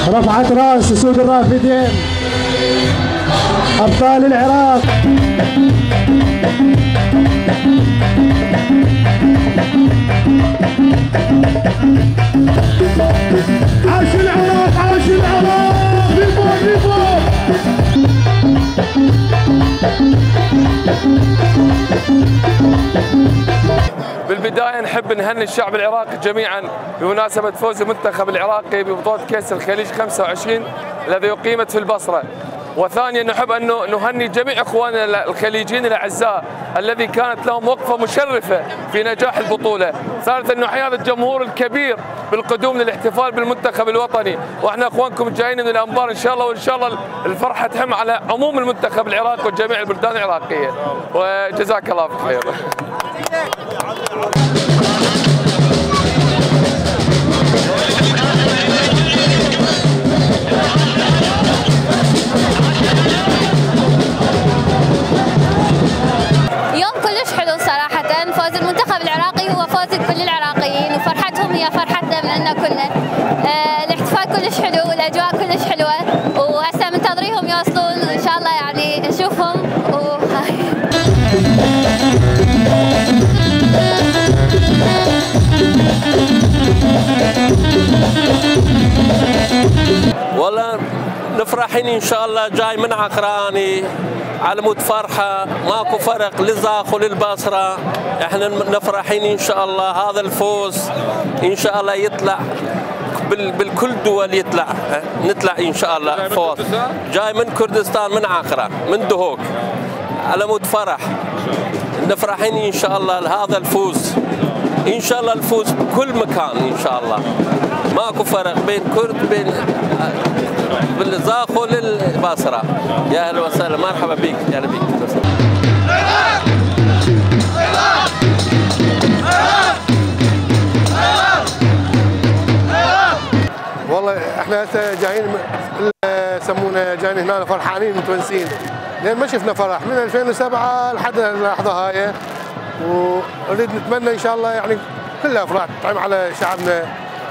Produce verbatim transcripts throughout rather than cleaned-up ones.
رفعت راس اسود الرافدين ابطال العراق. عاش العراق عاش العراق فيفو فيفو. بالبداية نحب نهني الشعب العراقي جميعا بمناسبة فوز المنتخب العراقي ببطولة كأس الخليج خمسة وعشرين الذي أقيمت في البصرة. وثانيا نحب أن نهني جميع إخواننا الخليجيين الأعزاء الذي كانت لهم وقفة مشرفة في نجاح البطولة. ثالثا نحيي هذا الجمهور الكبير بالقدوم للاحتفال بالمنتخب الوطني، واحنا اخوانكم جايين من الانبار ان شاء الله، وان شاء الله الفرحة تهم على عموم المنتخب العراقي وجميع البلدان العراقية، وجزاك الله بخير. يوم كلش حلو صراحة. فوز المنتخب العراقي هو فوز كل العراقيين، وفرحتهم هي فرحتنا لنا كلنا. آه الاحتفال كلش حلو والاجواء كلش حلوة، وهسه منتظريهم يوصلون وان شاء الله يعني نشوفهم. والله نفرحين ان شاء الله، جاي من عقراني على مود فرحه، ماكو فرق للزاخ وللبصره. احنا نفرحين ان شاء الله هذا الفوز ان شاء الله يطلع بالكل دول، يطلع نطلع ان شاء الله فوز. جاي من كردستان من عقرة من دهوك على مود فرح. نفرحين ان شاء الله لهذا الفوز، ان شاء الله الفوز بكل مكان ان شاء الله، ماكو فرق بين كرد بين بالزاخ وللبصره. يا اهلا وسهلا، مرحبا بك. يا هلا بك. والله احنا هسه جايين يسمونا جايين هنا فرحانين متونسين، لان ما شفنا فرح من ألفين وسبعة لحد اللحظه هاي، ونريد نتمنى ان شاء الله يعني كلها افراح تعم على شعبنا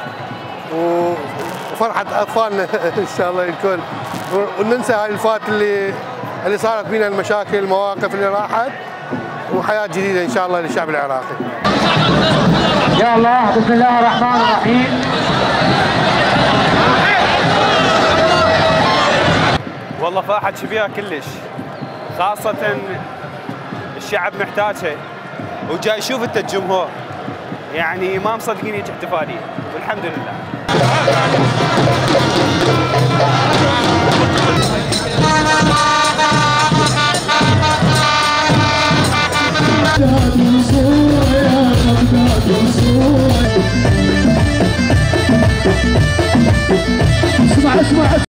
وفرحه اطفالنا ان شاء الله الكل، وننسى هاي الفات اللي اللي صارت بينا، المشاكل المواقف اللي راحت، وحياه جديده ان شاء الله للشعب العراقي. يا الله بسم الله الرحمن الرحيم. والله فرحة كبيرة كلش، خاصة الشعب محتاجها، وجاي يشوف انت الجمهور يعني ما مصدقين هيك احتفالية، والحمد لله.